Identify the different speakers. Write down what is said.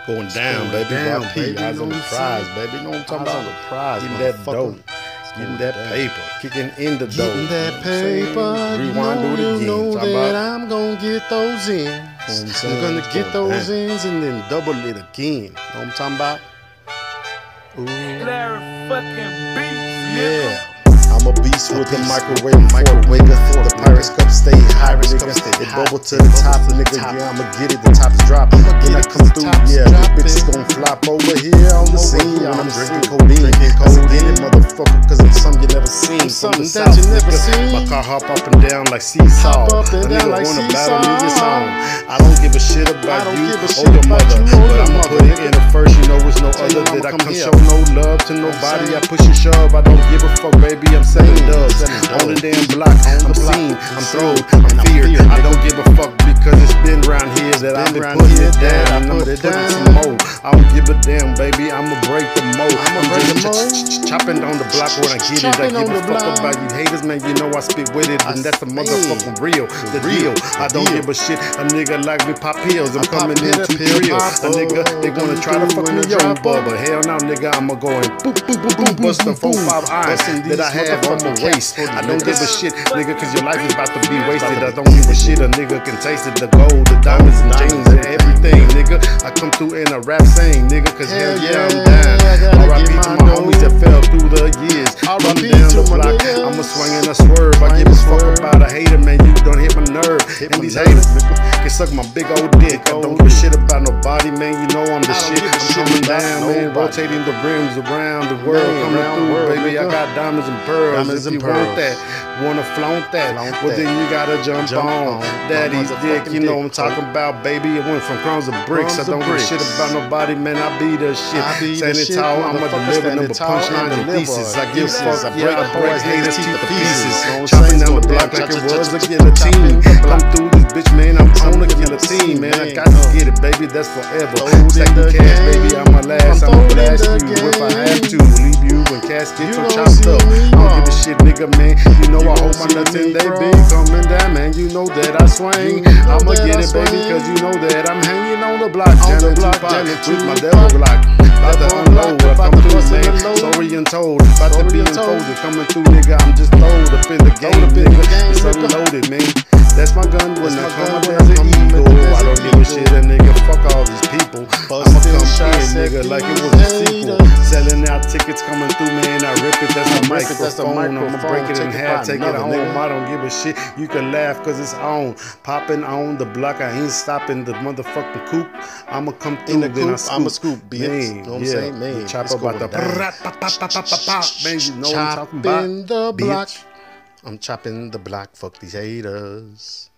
Speaker 1: Going down, baby.
Speaker 2: Down,
Speaker 1: baby.
Speaker 2: baby.
Speaker 1: Eyes on the prize, baby. You know what I'm talking about?
Speaker 2: The prize,
Speaker 1: getting that dough, getting that paper, kicking in the dough.
Speaker 2: Getting that paper.
Speaker 1: Rewind, do it again.
Speaker 2: You know
Speaker 1: Talking
Speaker 2: that
Speaker 1: about,
Speaker 2: I'm gonna get those ends. I'm gonna get those ends and then double it again.
Speaker 1: you know what I'm talking about?
Speaker 2: Ooh.
Speaker 3: Larry fucking beats,
Speaker 2: Yeah.
Speaker 1: I'm a beast with the microwave the Pirates cup stay high, nigga. It bubble to the top, nigga. Yeah, I'ma get it. The top is dropping. When I come through, yeah, the bitches gon' flop over here on the scene. When I'm drinking codeine, cause I get it, motherfucker, cause it's something you never seen.
Speaker 2: Something that you never seen.
Speaker 1: My car hop up and down like seesaw. A nigga wanna battle me, it's on. I don't give a shit about you or your mother, but I'ma put it in the first. You know it's no other that I can show no love to nobody. I push and shove. I don't give a fuck, baby. I'm selling dubs on the damn block. I'm seen, I'm thrown, I'm feared. I don't give a fuck because it's been round here that I've been putting it down. I'ma put it some more. I don't give a damn, baby. I'ma break the mold. I'm just chopping on the block when I get it. I give a fuck about you haters, man. You know I spit with it, and that's the motherfucking real, the deal. I don't give a shit. A nigga like me pop pills. I'm coming in to drill. A nigga, they wanna try to fuck me young bubba. Hell no, nigga. I'ma go and boop boop boop boop bust the 4-5 irons that I have on my waist. I don't give a shit, nigga, cause your life is about to be wasted. I don't give a shit, a nigga can taste it. The gold, the diamonds and chains and everything, nigga. I come through in a rap saying, nigga, cause hell yeah, I'm down. R.I.P. to my homies that fell through the years. Running down the block, I'm a swing and a swerve. I give a fuck about a hater, man. You don't hit my nerve. And these haters, nigga, can suck my big old dick. I don't give a shit about nobody, man. You know I'm the shit. I'm coming down, man. Rotating the rims around the world. Coming through, baby. I got diamonds and pearls. If you want that, wanna flaunt that, well then you gotta jump on daddy's dick. You know what I'm talking about, baby. It went from crumbs to bricks. I don't give a shit about nobody, man. I be the shit. Standing tall, I'ma deliver number punchlines and pieces. I give fuck, yeah, I break haters teeth to pieces. Chopping down the block like it was a guillotine. Come through this bitch, man. I'm on a guillotine, man. I got to get it, baby. That's forever. Stacking cash, baby. I'ma last. I'ma blast you if I have to. Leave you when caskets are chopped up. I don't give a shit, nigga, man. You know I hold my nuts and they be coming down, man. You know that I swing. I'ma get it, baby, cause you know that I'm hanging on the block, jamming with my devil block. About to unload, I come through, man. Sorry and told, about to be unfolded. Coming through, nigga, I'm just throwed up in the game, nigga. It's unloaded, man. That's my gun when I come up as an eagle. I don't give a shit, a nigga. Fuck all these people. I'ma come in, nigga, like it was a sequel. Selling out tickets coming through, man. I rip it, that's the microphone. I'ma break it in half, take it home. I don't give a shit. You can laugh cause it's on. Popping on the block, I ain't stopping the motherfucking coupe. I'ma come through, then I scoop.
Speaker 2: I'ma scoop, bitch. You know what I'm saying, man?
Speaker 1: Chop about the man, you know what I'm talking about.
Speaker 2: The block. I'm chopping the block, fuck these haters.